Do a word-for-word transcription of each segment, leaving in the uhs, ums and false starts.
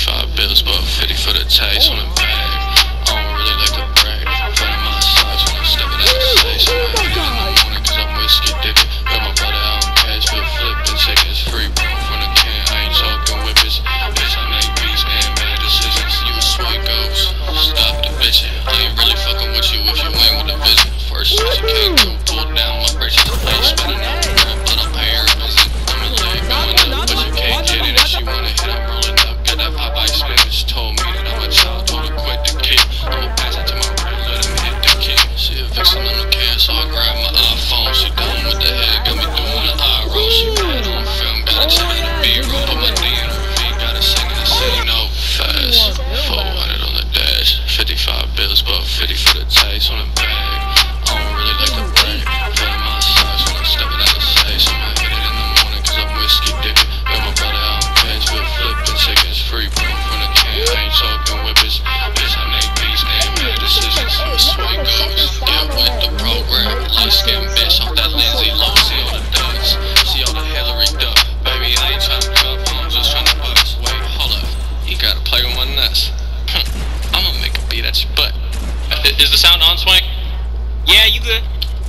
fifty-five bills, but fifty for the taste on the bag. I don't really like to brag. Running my size when I'm stepping out of space. I'm hit in the morning cause I'm whiskey dipping. Got my brother out in cash for flipping. Seconds free, bro, from the can. I ain't talking whippers. Bitch, I make beats and bad decisions. You a sweet ghost. Stop the bitching. I ain't really fucking with you if you ain't with the vision. First, you can't come pull down my britches. I ain't spending no bread, but I'm paying her visit. I'm a leg going up, but you can't get it if she wanna hit. I'm rolling up. Got that Popeye spinach. Told me that I'm a child, told her quit the kid. I'ma pass it to my right, let him hit the kid. She a vixen on the can, so I grab my iPhone. She done with the head, got me doing an eye roll. She bad on film, gotta check out the B-roll. Put my D in her V, gotta sing in the city, no fast. four hundred on the dash, fifty-five bills, but fifty for the taste on the bag. I don't really like to brag. Running my size when I'm stepping out of space. I'ma hit it in the morning cause I'm whiskey dipping. Got my brother out in cash for flipping. Chickens free, bro, from the can. I ain't talking whippers. Bitch, I make beats and bad decisions. Sweet ghost, get with the program. Light skin bitch off that Lindsay Lohan. See all the duds, see all the Hillary Duff. Baby, I ain't tryna cuff, I'm just tryna bust. Wait, hold up, you gotta play with my nuts. I'ma make a beat at your butt. Is the sound on, Swank? Yeah, you good.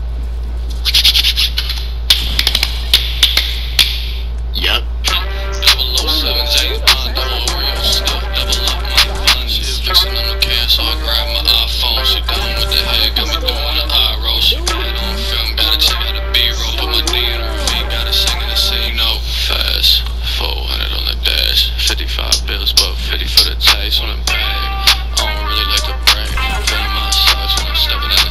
Yup. double oh seven James Bond, double Oreo stuff, double up my fun. She a vixen on the can, so I grab my iPhone. She done with the head, got me doing an eye roll. She bad on film, gotta check out the B-roll. Put my D in her V, gotta sing in the city, no fast. four hundred on the dash, fifty-five bills, but fifty for the taste on the bag. I don't really like to brag. Running my size when I'm stepping out